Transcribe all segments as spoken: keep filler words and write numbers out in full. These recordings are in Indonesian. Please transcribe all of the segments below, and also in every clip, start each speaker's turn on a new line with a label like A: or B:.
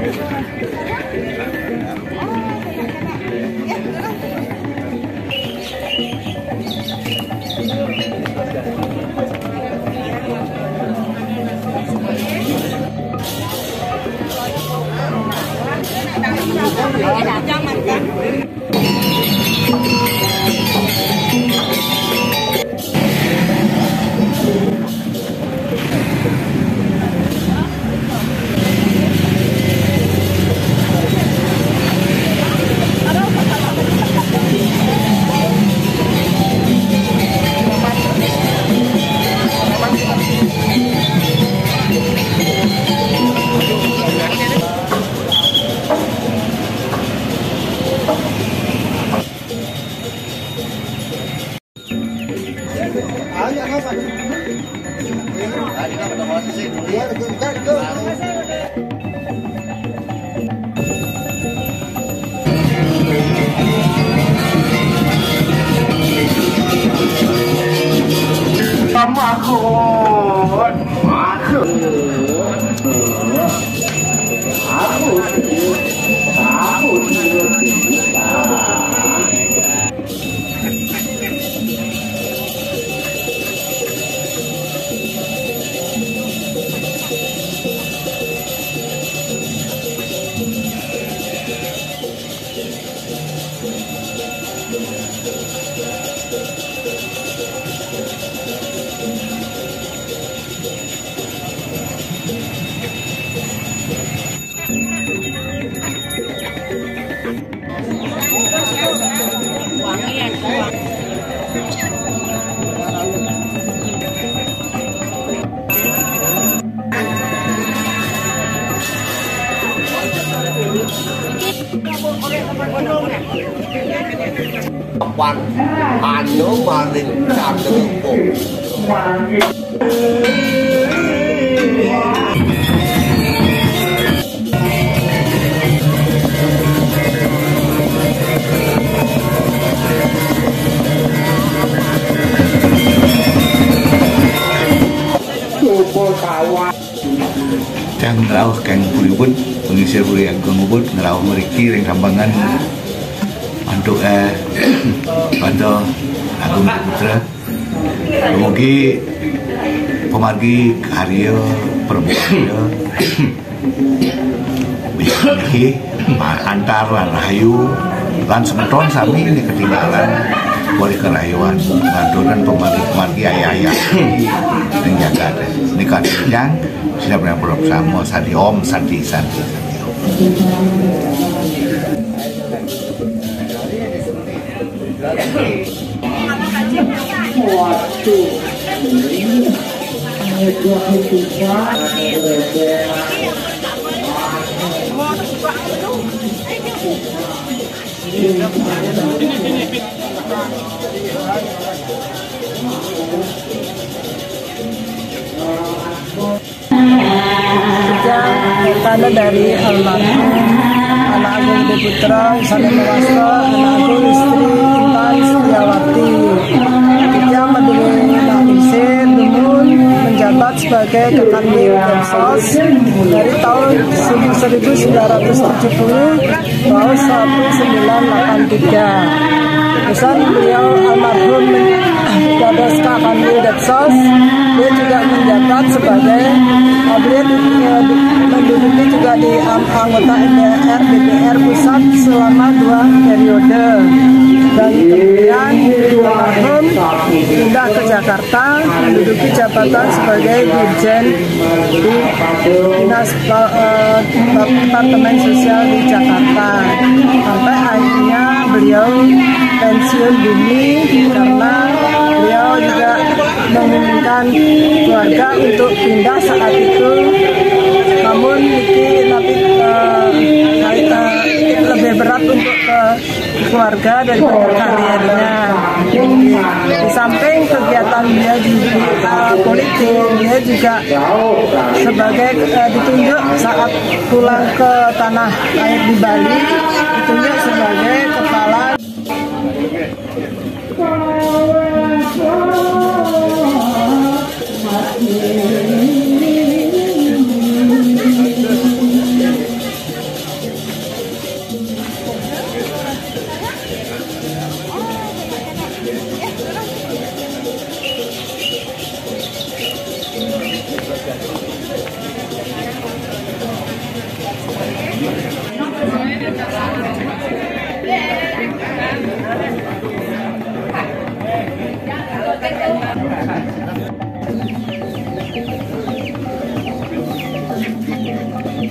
A: Makut, makut. Aku aku
B: Pan hanya maring candengku.
C: Cang ngerauh keng pulibun, pengisir puli agung ubud ngerauh meriki ring rambangan untuk eh pada Agung Putra. Mugi pemargi karya perbuatan bisa antar lan rahayu lan semeton sami ini ketinggalan boleh kerayuan ngadunan pemargi-pemargi ayah-ayah yang jaga ini kan yang sudah pernah bersama sadi om sadi sadi
D: Karena dari almarhum anak Agung Putra Salim Wasto, anak Agung istri Intan Setiawati. Ketika mendengar Isir Dumun menjabat sebagai Kekanwil Depsos dari tahun seribu sembilan ratus tujuh puluh tahun seribu sembilan ratus delapan puluh tiga. Pesan beliau almarhum Dados Kekanwil Depsos, dia juga menjabat sebagai beliau menduduki juga di anggota M D R D P R pusat selama dua periode, dan kemudian almarhum pindah ke Jakarta menduduki jabatan sebagai Dirjen di Dinas uh, Departemen Sosial di Jakarta, sampai akhirnya beliau pensiun dini karena beliau juga menginginkan keluarga untuk pindah saat itu. Namun ini nanti uh, uh, lebih berat untuk ke keluarga daripada karirnya. Di samping kegiatan dia di uh, politik, dia juga sebagai uh, ditunjuk saat pulang ke tanah air di Bali, ditunjuk sebagai kepala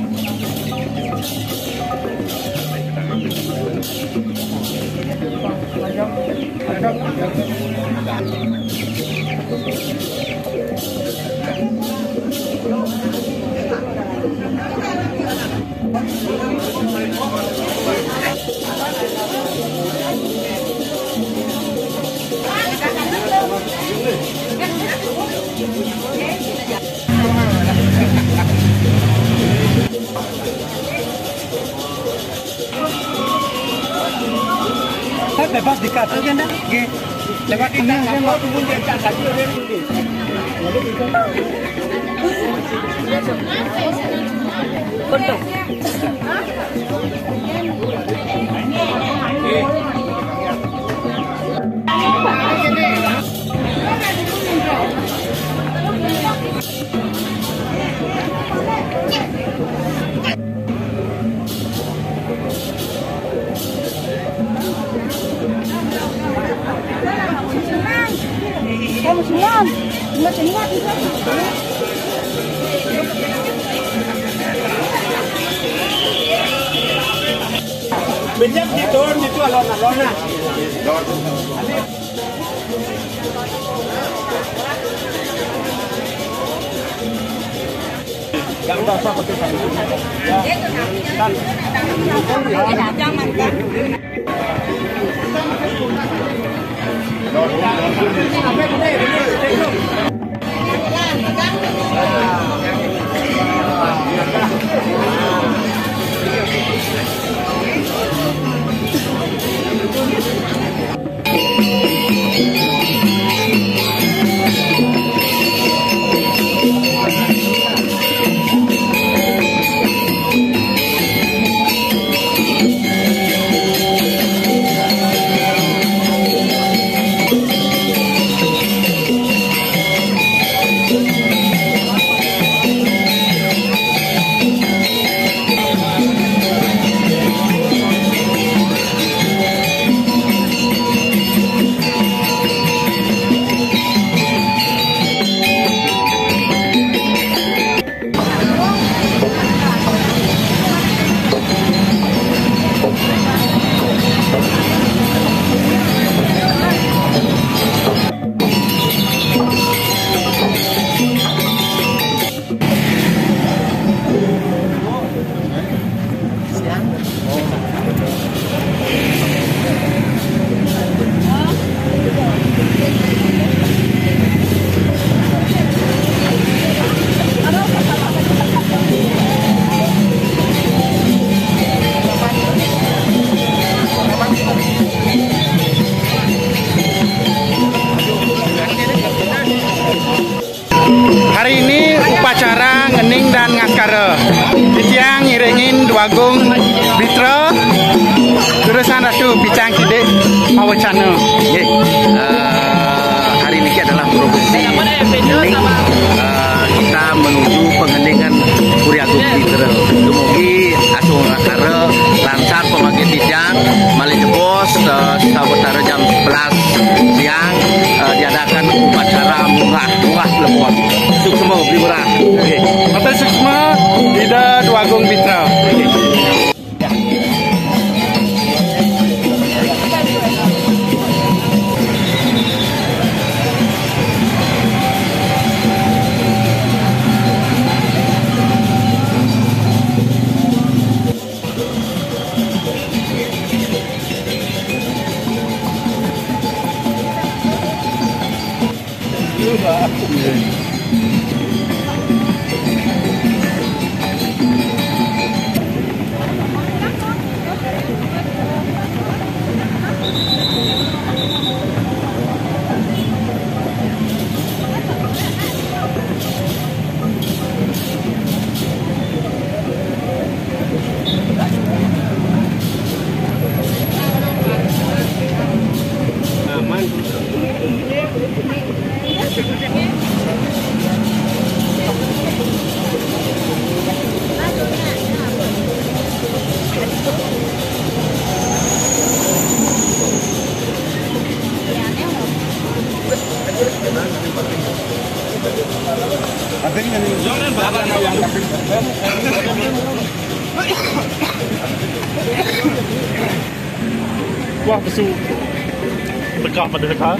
D: Bebas dikat. Oke. Lewat ini saya mau tunggu dia cak tadi. Foto. Kamu semua, semua semua bisa. Bejak di turun itu alon-alona. Jangan tahu apa kita. Jangan kan. Hari ini upacara ngening dan ngakara. Bicang ngiringin Duagung Bitra, terusan Ratu Bicang Kidek Pawacana.
E: Okay. Uh, hari ini adalah prosesi ngening. Uh, kita menuju pengeningan Kuriagung Bitra. Dumugi asung ngakara lancar pemakai bicang Mali Jebos uh, sekitar jam sebelas siang uh, diadakan upacara murah murah lemon. Suksma beri murah. Oke.
D: Hotel Suksma di Duagung Bitra.
E: Okay.
F: buah besu tegak pada dekat.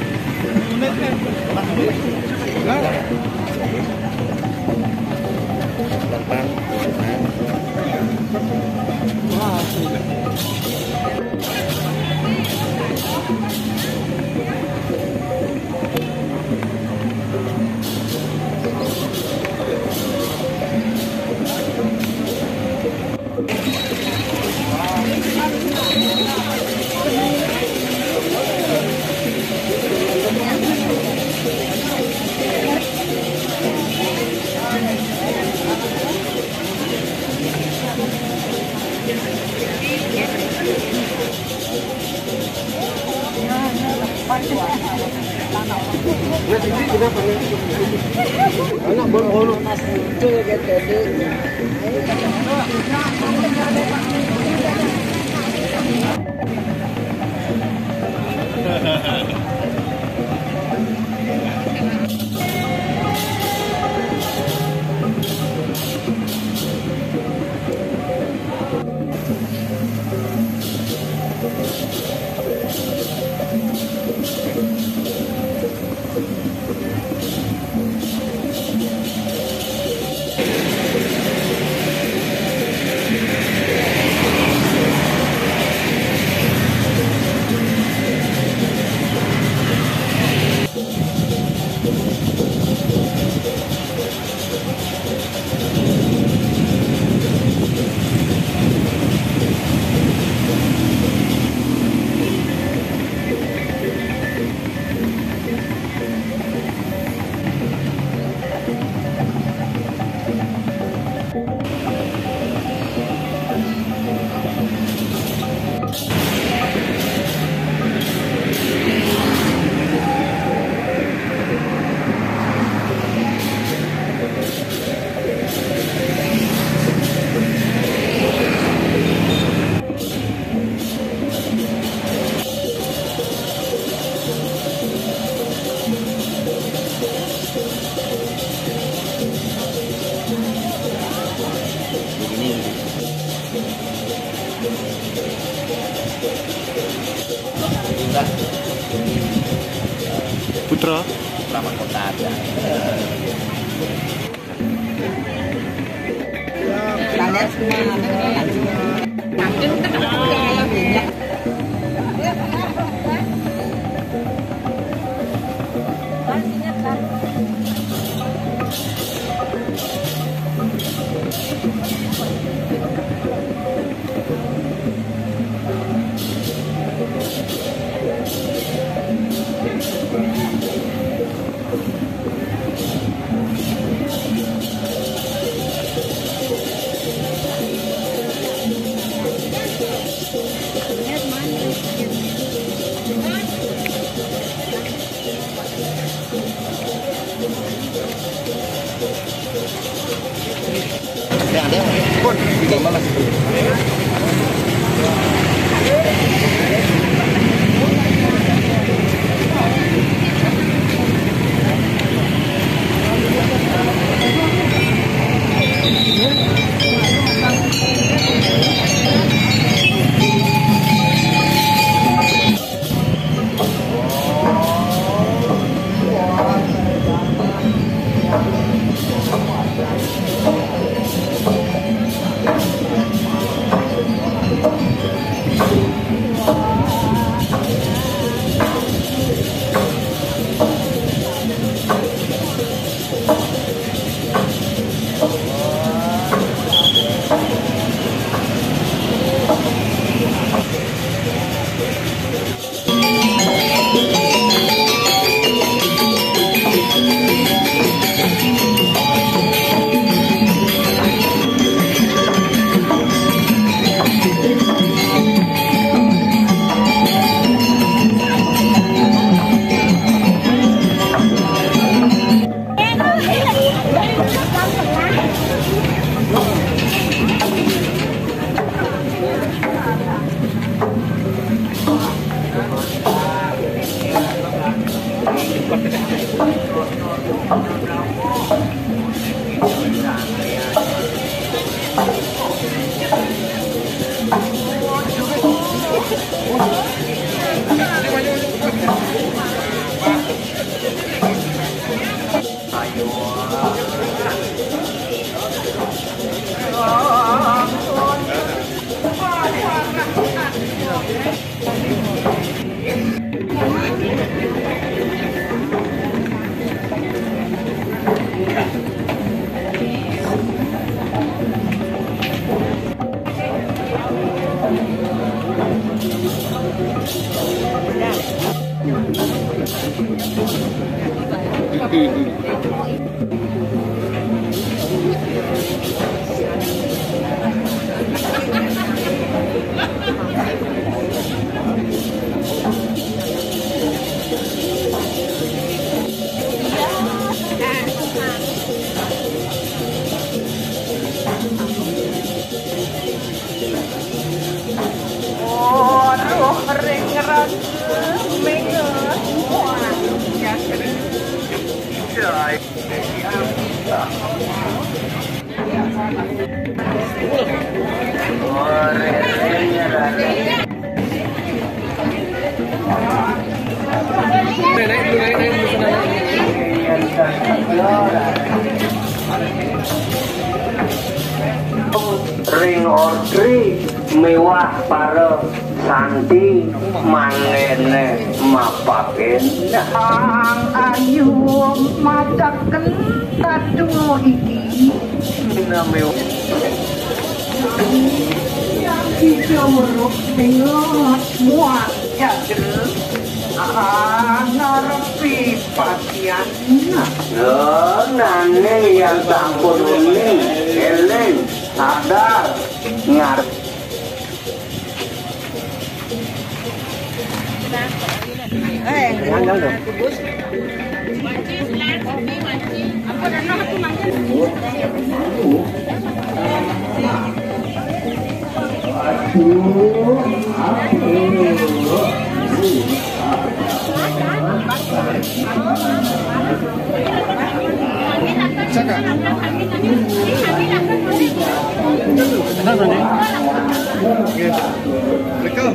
A: Anak bolong-bolong.
F: Putra
E: Putra mahkota ada.
B: Ring ordri mewah para santi mangene mapaken ang ayu mataken tatu iki namanya kita meruk tengok muat ya ngarepi pasian nane yang sampun uling eling sadar ngarep
D: Eh, jangan dong.
A: Cakap. Tenang Rani. Okey. Assalamualaikum.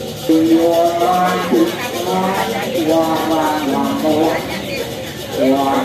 B: Wow.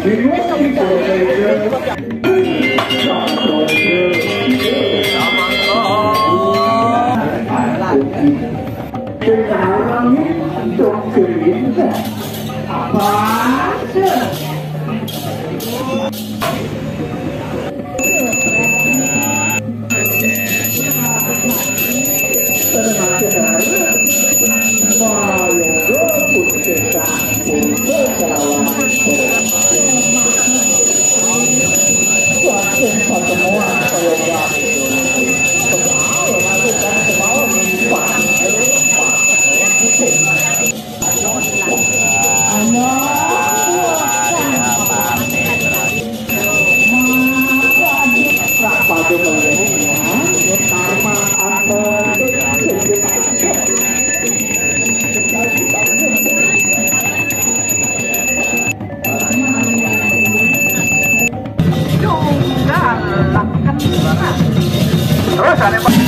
B: Terus ada Pak.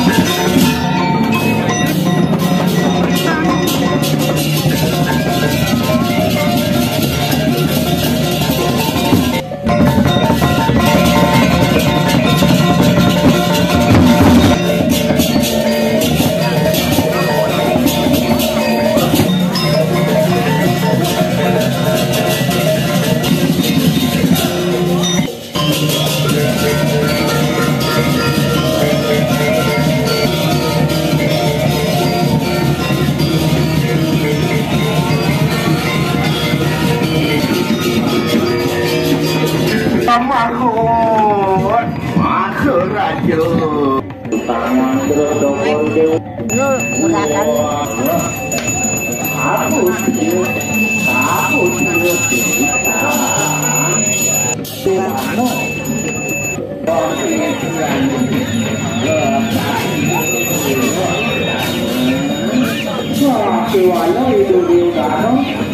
B: Mahut, mahut raja. Tangan berdokol dewa. Aku sih, aku sih kita. Tuano. Tuano itu dia kan.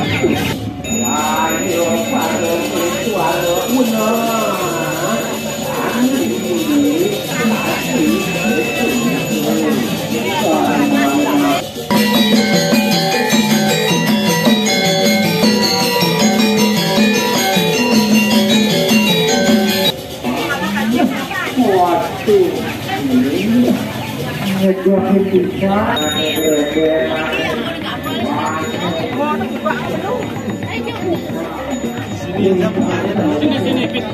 B: Ayo pada suara punya.
F: Sini sini Pit.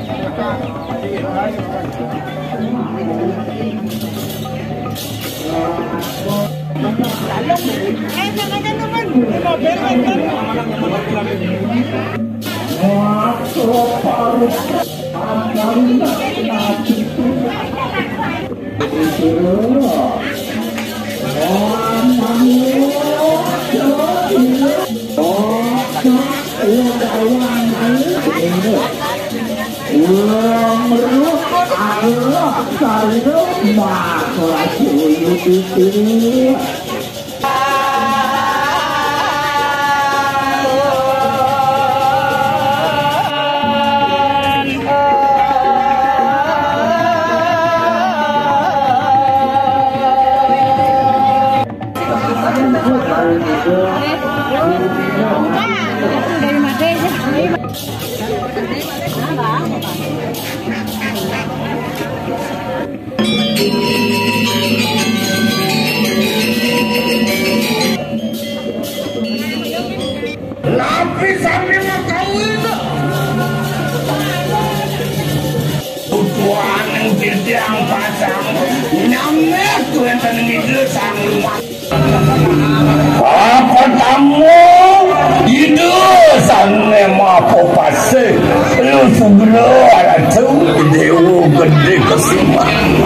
B: Apa tamu itu sange mapo pase lu sublo ala tu dewu gede kesima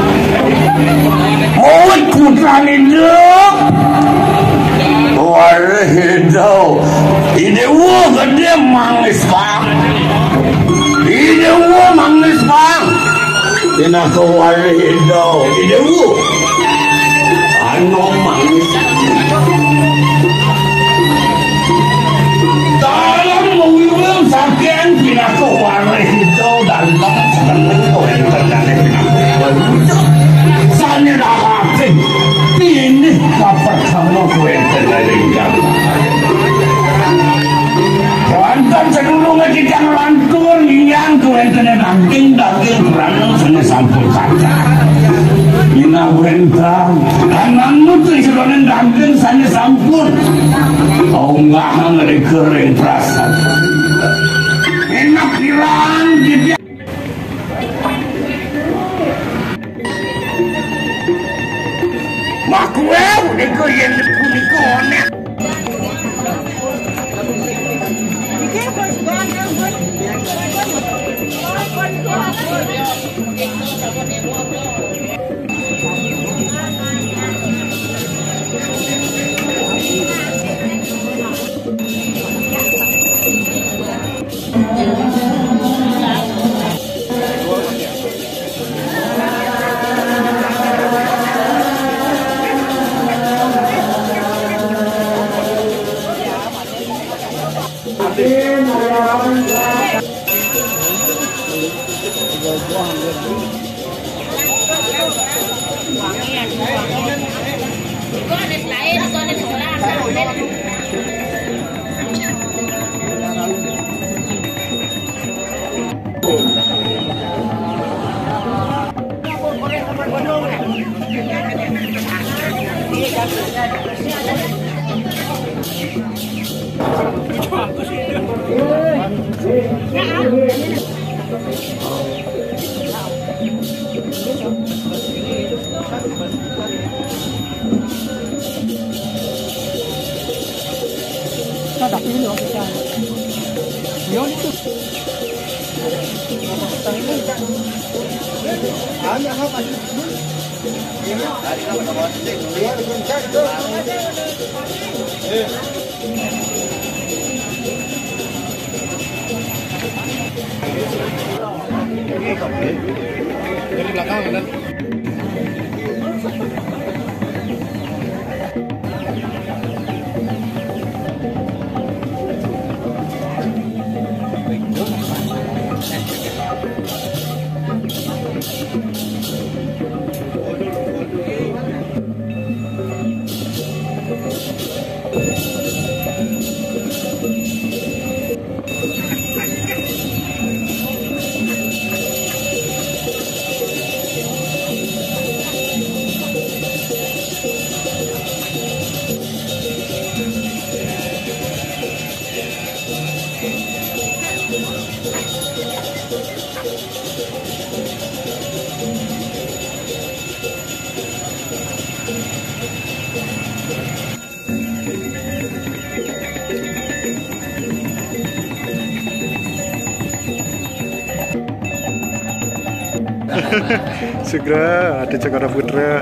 B: mau putra itu war hido idewu gede mangis bang idewu mangis bang dina ko war hido idewu ano mangis sakit bila kau waris itu dan tak senang kau yang terjadi sana dah habis ini kapan kamu kau yang terjadi jangan seluruh kita lantur enten daging-daging kurang sanes sampun cacat. Ina wentang anakmu tuh sebenarnya daging sanes sampun. Kau nggak ngeri kering perasaan. Enak pirang gitu. Maku eh udah kau yang kuning konek.
A: Dari belakang kan? Segera ada Cakara Putra.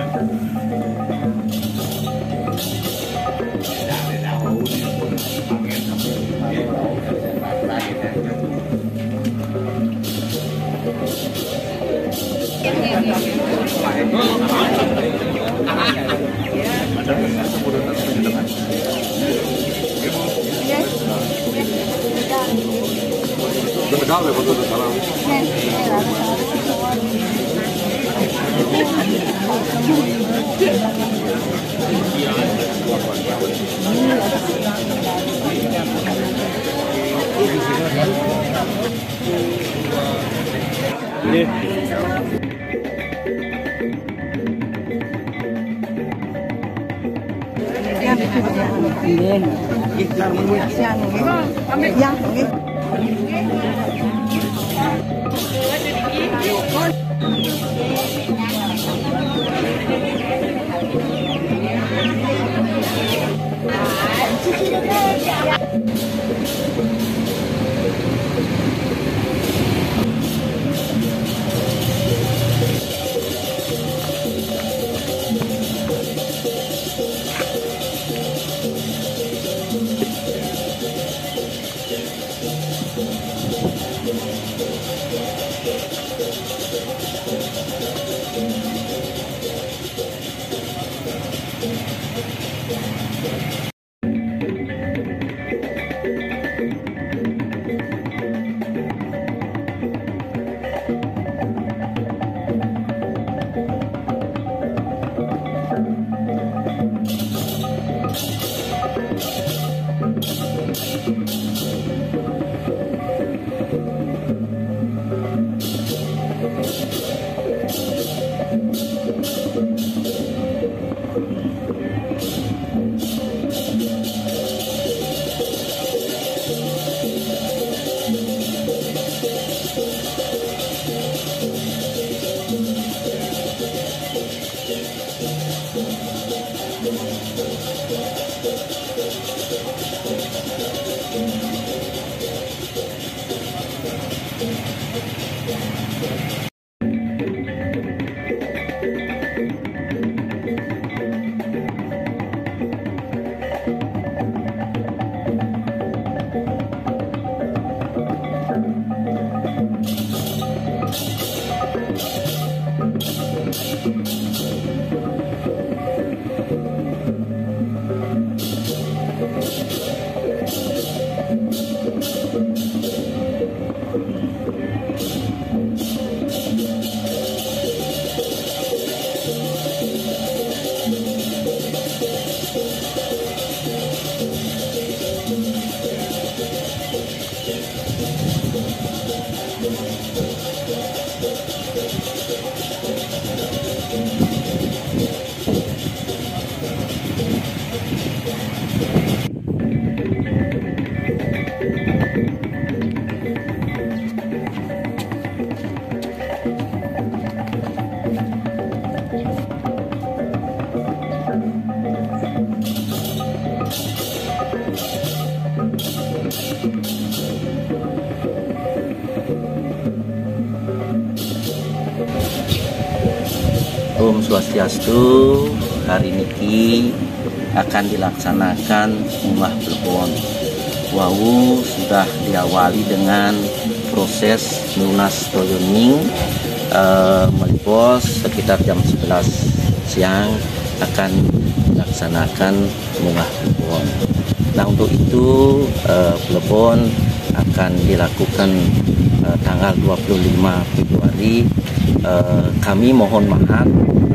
E: Om Swastiastu. Hari niki akan dilaksanakan Munggah Plebon. Wau sudah diawali dengan proses lunas toyoning. Uh, melipos sekitar jam sebelas siang akan dilaksanakan Munggah Plebon. Nah, untuk itu uh, Plebon akan dilakukan uh, tanggal dua puluh lima Februari. Uh, kami mohon maaf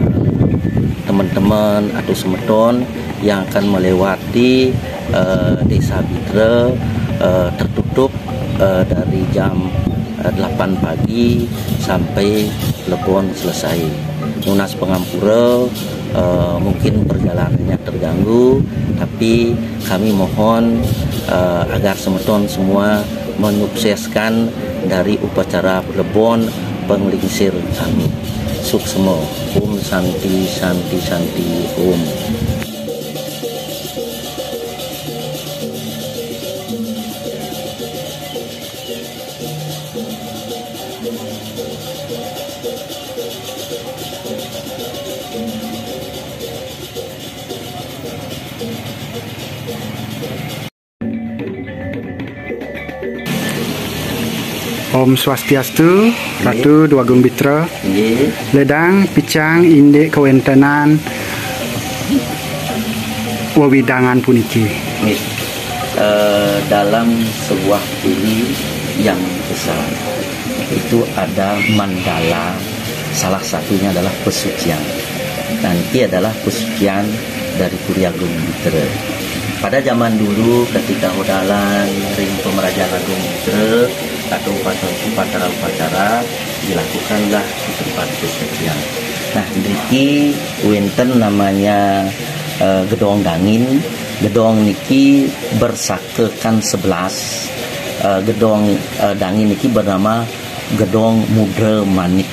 E: teman-teman atau semeton yang akan melewati uh, Desa Bitra uh, tertutup uh, dari jam uh, delapan pagi sampai Plebon selesai. Lunas Pengampura uh, mungkin perjalanannya terganggu, tapi kami mohon uh, agar semeton semua menyukseskan dari upacara Plebon penglingsir kami. Suksemo. Om Santi Santi Santi Om.
A: Om Swastiastu, Ratu Dua Gung Bitra, Ledang Picang Indek Kewentanan Wewidangan puniki.
E: Uh, dalam sebuah puri yang besar itu ada mandala, salah satunya adalah pesucian. Nanti adalah pesucian dari Puri Agung Bitra. Pada zaman dulu ketika Hodalan ring Pemerajaan Agung Bitra atau upacara-upacara dilakukanlah di tempat pesucian. Nah, niki wenten namanya uh, Gedong Dangin. Gedong niki bersakekan sebelas. Uh, gedong uh, Dangin niki bernama Gedong Mudra Manik.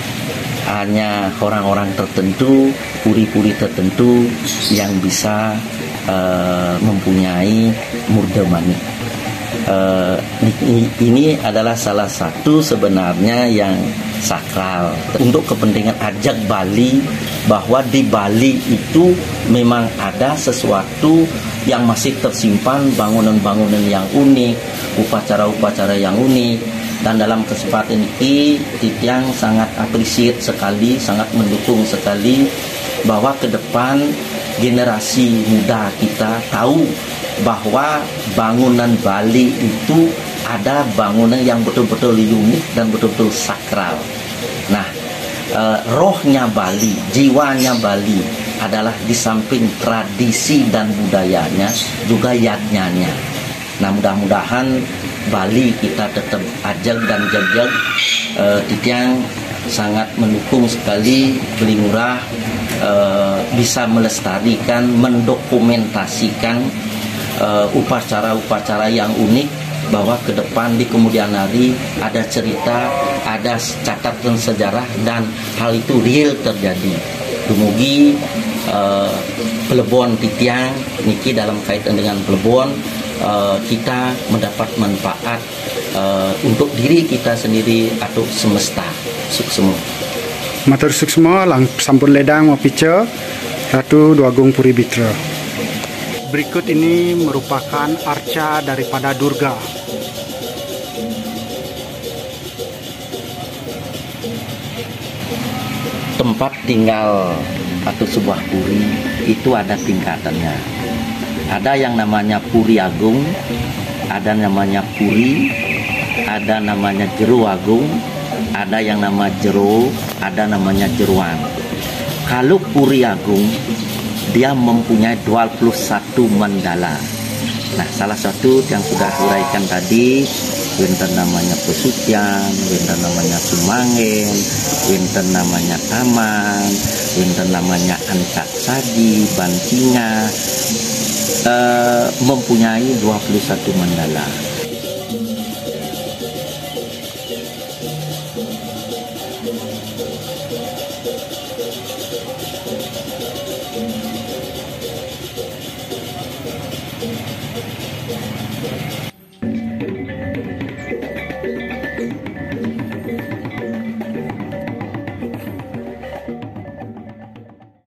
E: Hanya orang-orang tertentu, puri-puri tertentu yang bisa uh, mempunyai Mudra Manik. Uh, ini adalah salah satu sebenarnya yang sakral untuk kepentingan ajak Bali, bahwa di Bali itu memang ada sesuatu yang masih tersimpan, bangunan-bangunan yang unik, upacara-upacara yang unik. Dan dalam kesempatan ini Titiang sangat appreciate sekali, sangat mendukung sekali bahwa ke depan generasi muda kita tahu bahwa bangunan Bali itu ada bangunan yang betul-betul unik dan betul-betul sakral. Nah, e, rohnya Bali, jiwanya Bali adalah di samping tradisi dan budayanya juga yatnyanya. Nah, mudah-mudahan Bali kita tetap ajak dan jajak. E, Titiang sangat mendukung sekali Beli Ngurah e, bisa melestarikan, mendokumentasikan upacara-upacara uh, yang unik, bahwa ke depan di kemudian hari ada cerita, ada catatan sejarah, dan hal itu real terjadi. Dumugi uh,
G: pelebon titiang niki dalam kaitan dengan pelebon uh, kita mendapat manfaat uh, untuk diri kita sendiri atau semesta suksema.
A: Matur suksma lang sampun ledang mau pica Ratu Dua Agung Puri Bitra. Berikut ini merupakan arca daripada Durga.
G: Tempat tinggal atau sebuah puri itu ada tingkatannya. Ada yang namanya Puri Agung, ada namanya Puri, ada namanya Jero Agung, ada yang nama Jero, ada namanya Jeruan. Kalau Puri Agung, dia mempunyai dua puluh satu mandala. Nah, salah satu yang sudah uraikan tadi, winten namanya Pesucian, winten namanya Sumangen, winten namanya Taman, winten namanya Ancak Sadi, Bancinga, eh, mempunyai dua puluh satu mandala.